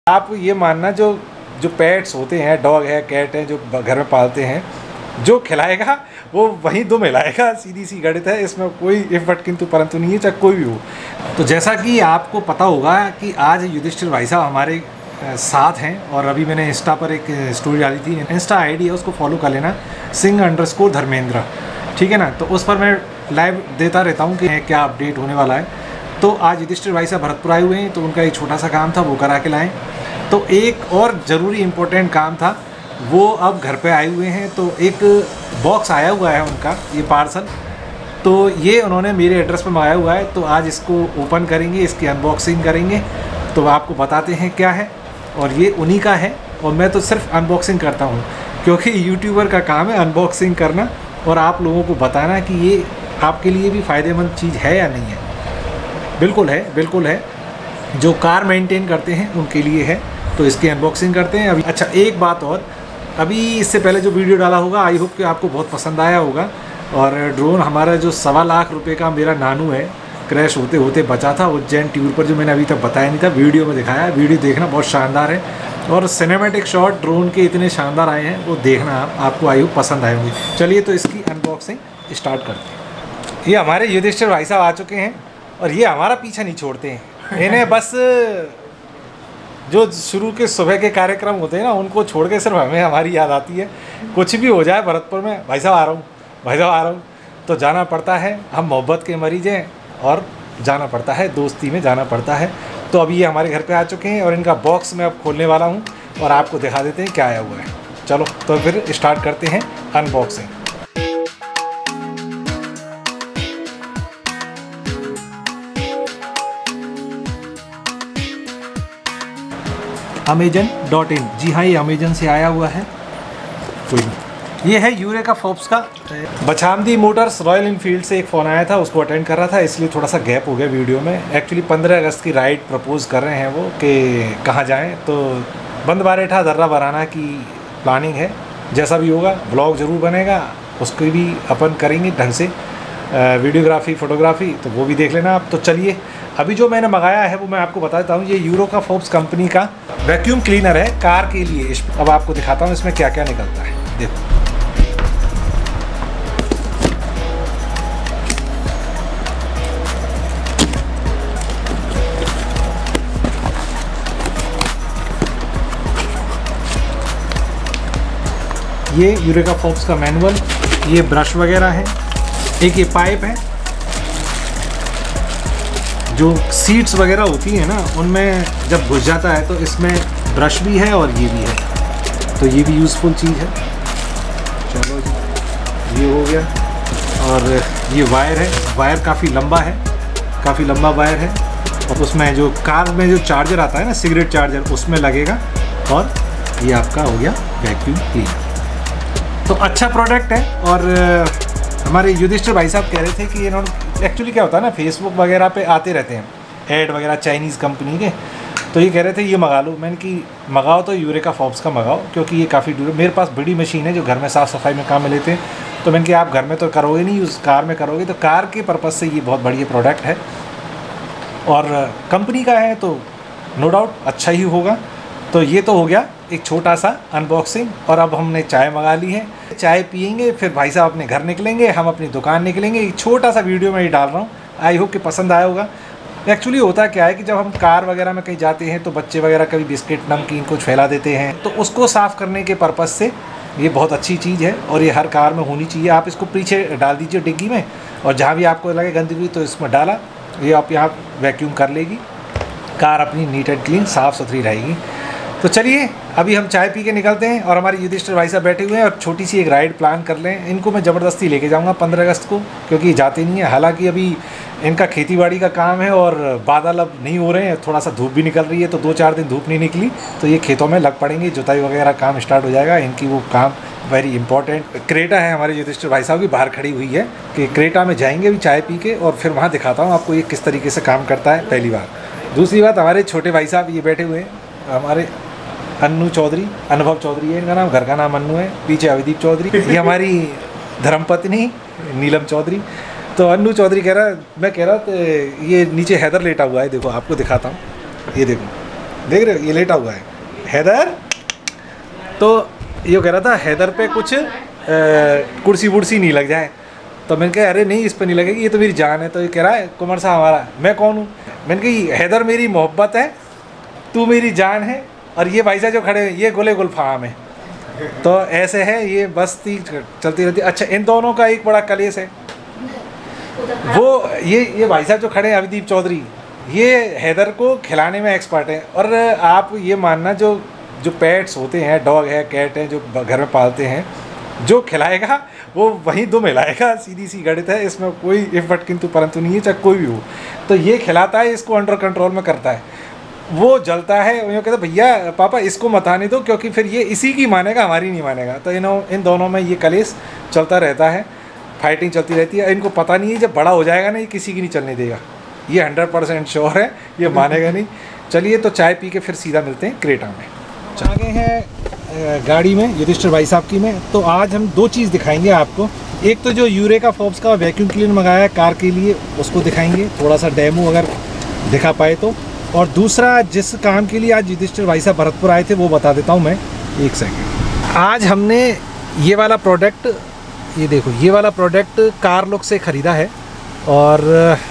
आप ये मानना जो जो पेट्स होते हैं, डॉग है, कैट है, जो घर में पालते हैं, जो खिलाएगा वो वहीं दुम हिलाएगा, सीधी सी गणित है, इसमें कोई इफ बट किंतु परंतु नहीं है, चाहे कोई भी हो। तो जैसा कि आपको पता होगा कि आज युधिष्ठिर भाई साहब हमारे साथ हैं, और अभी मैंने इंस्टा पर एक स्टोरी डाली थी, इंस्टा आईडी है, उसको फॉलो कर लेना, सिंह_धर्मेंद्र, ठीक है ना। तो उस पर मैं लाइव देता रहता हूँ कि क्या अपडेट होने वाला है। तो आज युधिष्ठिर भाई साहब भरतपुर आए हुए हैं, तो उनका एक छोटा सा काम था, वो करा के लाएँ। तो एक और ज़रूरी इम्पोर्टेंट काम था, वो अब घर पे आए हुए हैं। तो एक बॉक्स आया हुआ है उनका, ये पार्सल, तो ये उन्होंने मेरे एड्रेस पर मंगाया हुआ है। तो आज इसको ओपन करेंगे, इसकी अनबॉक्सिंग करेंगे, तो आपको बताते हैं क्या है। और ये उन्हीं का है, और मैं तो सिर्फ अनबॉक्सिंग करता हूँ, क्योंकि यूट्यूबर का काम है अनबॉक्सिंग करना और आप लोगों को बताना कि ये आपके लिए भी फ़ायदेमंद चीज़ है या नहीं है। बिल्कुल है, बिल्कुल है। जो कार मेंटेन करते हैं उनके लिए है। तो इसकी अनबॉक्सिंग करते हैं अभी। अच्छा, एक बात और, अभी इससे पहले जो वीडियो डाला होगा, आई होप कि आपको बहुत पसंद आया होगा। और ड्रोन हमारा जो 1.25 लाख रुपए का मेरा नानू है, क्रैश होते होते बचा था उज्जैन टूर पर, जो मैंने अभी तक बताया नहीं था, वीडियो में दिखाया है। वीडियो देखना, बहुत शानदार है, और सिनेमैटिक शॉट ड्रोन के इतने शानदार आए हैं, वो देखना आपको आई होप पसंद आए होंगे। चलिए तो इसकी अनबॉक्सिंग स्टार्ट करते हैं। ये हमारे युधिष्ठिर भाई साहब आ चुके हैं, और ये हमारा पीछा नहीं छोड़ते हैं। इन्हें बस जो शुरू के सुबह के कार्यक्रम होते हैं ना, उनको छोड़ के सिर्फ हमें हमारी याद आती है। कुछ भी हो जाए भरतपुर में, भाई साहब आ रहा हूँ, भाई साहब आ रहा हूँ, तो जाना पड़ता है। हम मोहब्बत के मरीज हैं, और जाना पड़ता है, दोस्ती में जाना पड़ता है। तो अभी ये हमारे घर पे आ चुके हैं, और इनका बॉक्स मैं अब खोलने वाला हूँ, और आपको दिखा देते हैं क्या आया हुआ है। चलो तो फिर स्टार्ट करते हैं अनबॉक्सिंग। Amazon.in, जी हाँ, ये अमेजन से आया हुआ है। कोई नहीं, ये है यूरेका फोर्ब्स का। बछामदी मोटर्स रॉयल इनफील्ड से एक फ़ोन आया था, उसको अटेंड कर रहा था, इसलिए थोड़ा सा गैप हो गया वीडियो में। एक्चुअली 15 अगस्त की राइड प्रपोज कर रहे हैं वो, कि कहाँ जाएं। तो बंद बारेठा दर्रा बराना की प्लानिंग है। जैसा भी होगा ब्लॉग ज़रूर बनेगा, उसकी भी अपन करेंगे ढंग से वीडियोग्राफी, फ़ोटोग्राफी, तो वो भी देख लेना आप। तो चलिए, अभी जो मैंने मंगाया है वो मैं आपको बताता हूँ। ये यूरेका फोर्ब्स कंपनी का वैक्यूम क्लीनर है कार के लिए। अब आपको दिखाता हूँ इसमें क्या क्या निकलता है, देखो। ये यूरेका फोर्ब्स का मैनुअल, ये ब्रश वगैरह है, एक ये पाइप है। जो सीट्स वगैरह होती हैं ना, उनमें जब घुस जाता है तो इसमें ब्रश भी है और ये भी है, तो ये भी यूज़फुल चीज़ है। चलो जी, ये हो गया। और ये वायर है, वायर काफ़ी लंबा है, काफ़ी लंबा वायर है, और उसमें जो कार में जो चार्जर आता है ना, सिगरेट चार्जर, उसमें लगेगा। और ये आपका हो गया वैक्यूम क्लीनर। तो अच्छा प्रोडक्ट है। और हमारे युधिष्ठिर भाई साहब कह रहे थे कि इन्होंने, एक्चुअली क्या होता है ना, फेसबुक वगैरह पे आते रहते हैं ऐड वगैरह चाइनीज़ कंपनी के, तो ये कह रहे थे ये मंगा लो। मैंने कि मंगाओ तो यूरेका फोर्ब्स का मंगाओ, क्योंकि ये काफ़ी दूर, मेरे पास बड़ी मशीन है जो घर में साफ़ सफाई में काम में लेते हैं। तो मैंने कि आप घर में तो करोगे नहीं यूज़, कार में करोगे, तो कार के पर्पज़ से ये बहुत बढ़िया प्रोडक्ट है, और कंपनी का है तो नो डाउट अच्छा ही होगा। तो ये तो हो गया एक छोटा सा अनबॉक्सिंग। और अब हमने चाय मंगा ली है, चाय पियेंगे, फिर भाई साहब अपने घर निकलेंगे, हम अपनी दुकान निकलेंगे। एक छोटा सा वीडियो मैं ये डाल रहा हूँ, आई होप कि पसंद आया होगा। एक्चुअली होता क्या है कि जब हम कार वगैरह में कहीं जाते हैं तो बच्चे वगैरह कभी बिस्किट, नमकीन कुछ फैला देते हैं, तो उसको साफ़ करने के पर्पज़ से ये बहुत अच्छी चीज़ है, और ये हर कार में होनी चाहिए। आप इसको पीछे डाल दीजिए डिग्गी में, और जहाँ भी आपको लगे गंदगी तो इसमें डाला, ये आप यहाँ वैक्यूम कर लेगी, कार अपनी नीट एंड क्लीन साफ़ सुथरी रहेगी। तो चलिए अभी हम चाय पी के निकलते हैं, और हमारे युधिष्ठिर भाई साहब बैठे हुए हैं, और छोटी सी एक राइड प्लान कर लें। इनको मैं ज़बरदस्ती लेके जाऊंगा 15 अगस्त को, क्योंकि जाते नहीं है। हालांकि अभी इनका खेतीबाड़ी का काम है, और बादल अब नहीं हो रहे हैं, थोड़ा सा धूप भी निकल रही है, तो 2-4 दिन धूप नहीं निकली तो ये खेतों में लग पड़ेंगे, जुताई वगैरह काम स्टार्ट हो जाएगा इनकी। वो काम वेरी इंपॉर्टेंट। क्रेटा है हमारे युधिष्ठिर भाई साहब की, बाहर खड़ी हुई है, कि क्रेटा में जाएंगे अभी चाय पी के, और फिर वहाँ दिखाता हूँ आपको ये किस तरीके से काम करता है पहली बार। दूसरी बात, हमारे छोटे भाई साहब ये बैठे हुए हैं, हमारे अन्नू चौधरी, अनुभव चौधरी है इनका नाम, घर का नाम अन्नू है, पीछे अविदीप चौधरी, ये हमारी धर्मपत्नी नीलम चौधरी। तो अन्नू चौधरी कह रहा, मैं कह रहा तो ये नीचे हैदर लेटा हुआ है, देखो आपको दिखाता हूँ, ये देखो देख रहे हो ये लेटा हुआ है हैदर। तो ये कह रहा था हैदर पे कुछ कुर्सी वुर्सी नहीं लग जाए, तो मैंने कहा अरे नहीं इस पे नहीं लगेगी, ये तो मेरी जान है। तो ये कह रहा है कुमार साहब हमारा, मैं कौन हूँ? मैंने कहा हैदर मेरी मोहब्बत है, तू मेरी जान है, और ये भाई साहब जो खड़े हैं ये गुले गुलफाम है। तो ऐसे है, ये बस्ती चलती रहती। अच्छा इन दोनों का एक बड़ा कलेश है, वो ये भाई साहब जो खड़े हैं अभिदीप चौधरी, ये हैदर को खिलाने में एक्सपर्ट है। और आप ये मानना जो पेट्स होते हैं, डॉग है, कैट है, जो घर में पालते हैं, जो खिलाएगा वो वहीं दुम हिलाएगा, सीधी सी गणित है, इसमें कोई इफ बट किंतु परंतु नहीं है, चाहे कोई भी हो। तो ये खिलाता है, इसको अंडर कंट्रोल में करता है, वो जलता है, वो कहता है भैया पापा इसको मत आने दो, क्योंकि फिर ये इसी की मानेगा, हमारी नहीं मानेगा। तो इन दोनों में ये कलेश चलता रहता है, फाइटिंग चलती रहती है। इनको पता नहीं है जब बड़ा हो जाएगा ना ये किसी की नहीं चलने देगा, ये 100% श्योर है, ये मानेगा नहीं। चलिए तो चाय पी के फिर सीधा मिलते हैं क्रेटा में। आ गए हैं गाड़ी में युधिष्ठिर भाई साहब की में। तो आज हम दो चीज़ दिखाएंगे आपको। एक तो जो यूरेका फोर्ब्स का वैक्यूम क्लीनर मंगाया है कार के लिए, उसको दिखाएंगे, थोड़ा सा डेमो अगर दिखा पाए तो। और दूसरा जिस काम के लिए आज युधिष्ठिर भाई साहब भरतपुर आए थे वो बता देता हूँ मैं, एक सेकेंड। आज हमने ये वाला प्रोडक्ट, ये देखो ये वाला प्रोडक्ट कार लुक से ख़रीदा है, और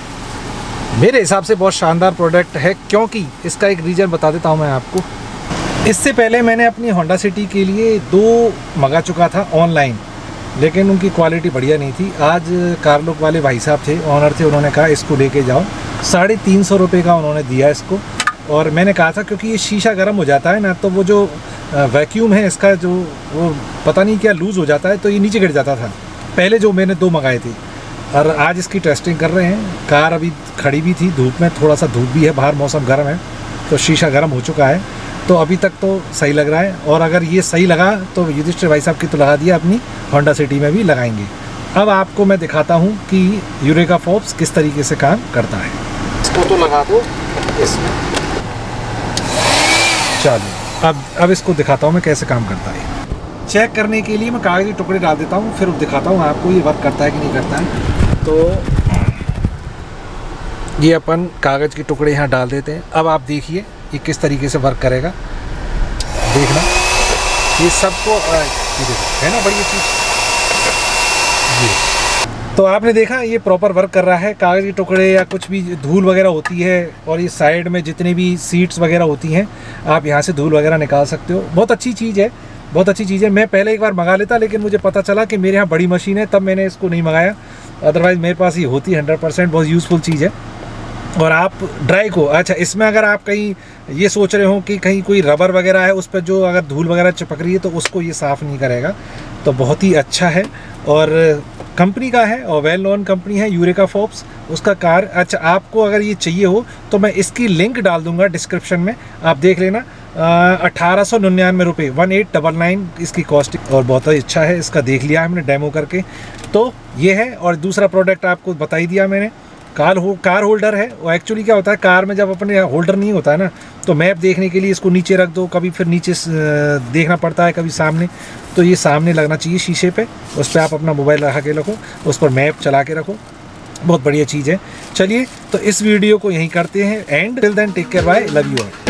मेरे हिसाब से बहुत शानदार प्रोडक्ट है, क्योंकि इसका एक रीज़न बता देता हूँ मैं आपको। इससे पहले मैंने अपनी होंडा सिटी के लिए 2 मंगा चुका था ऑनलाइन, लेकिन उनकी क्वालिटी बढ़िया नहीं थी। आज कार लुक वाले भाई साहब थे, ऑनर थे, उन्होंने कहा इसको लेके जाओ। 350 रुपये का उन्होंने दिया इसको, और मैंने कहा था क्योंकि ये शीशा गर्म हो जाता है ना, तो वो जो वैक्यूम है इसका जो वो पता नहीं क्या लूज़ हो जाता है, तो ये नीचे गिर जाता था पहले जो मैंने 2 मंगाए थे। और आज इसकी टेस्टिंग कर रहे हैं। कार अभी खड़ी भी थी धूप में, थोड़ा सा धूप भी है, बाहर मौसम गर्म है, तो शीशा गर्म हो चुका है। तो अभी तक तो सही लग रहा है, और अगर ये सही लगा तो युधिष्ठिर भाई साहब की तो लगा दिया, अपनी होंडा सिटी में भी लगाएंगे। अब आपको मैं दिखाता हूँ कि यूरेका फोर्ब्स किस तरीके से काम करता है। इसको तो लगा दो इसमें, चलो अब इसको दिखाता हूँ मैं कैसे काम करता है। चेक करने के लिए मैं कागज़ के टुकड़े डाल देता हूँ, फिर दिखाता हूँ आपको ये वर्क करता है कि नहीं करता है। तो ये अपन कागज़ के टुकड़े यहाँ डाल देते हैं। अब आप देखिए ये किस तरीके से वर्क करेगा, देखना ये सबको है ना बढ़िया चीज़ ये। तो आपने देखा ये प्रॉपर वर्क कर रहा है। कागज़ के टुकड़े या कुछ भी धूल वगैरह होती है, और ये साइड में जितनी भी सीट्स वगैरह होती हैं, आप यहाँ से धूल वगैरह निकाल सकते हो। बहुत अच्छी चीज़ है, बहुत अच्छी चीज़ है। मैं पहले एक बार मंगा लेता, लेकिन मुझे पता चला कि मेरे यहाँ बड़ी मशीन है, तब मैंने इसको नहीं मंगाया, अदरवाइज़ मेरे पास ये होती 100%। बहुत यूज़फुल चीज़ है। और आप ड्राई को, अच्छा इसमें अगर आप कहीं ये सोच रहे हो कि कहीं कोई रबर वगैरह है उस पर जो अगर धूल वगैरह चिपक रही है, तो उसको ये साफ़ नहीं करेगा। तो बहुत ही अच्छा है, और कंपनी का है, और वेल नोन कंपनी है यूरेका फोर्ब्स, उसका कार। अच्छा आपको अगर ये चाहिए हो तो मैं इसकी लिंक डाल दूंगा डिस्क्रिप्शन में, आप देख लेना। 1899 रुपये, 1899 इसकी कॉस्ट, और बहुत ही अच्छा है। इसका देख लिया हमने डेमो करके, तो ये है। और दूसरा प्रोडक्ट आपको बता ही दिया मैंने, कार होल्डर है। वो एक्चुअली क्या होता है, कार में जब अपने होल्डर नहीं होता है ना, तो मैप देखने के लिए इसको नीचे रख दो, कभी फिर नीचे देखना पड़ता है, कभी सामने। तो ये सामने लगना चाहिए शीशे पे, उस पर आप अपना मोबाइल रखा के रखो, उस पर मैप चला के रखो, बहुत बढ़िया चीज़ है। चलिए तो इस वीडियो को यहीं करते हैं end. Till then take care, bye, love you all.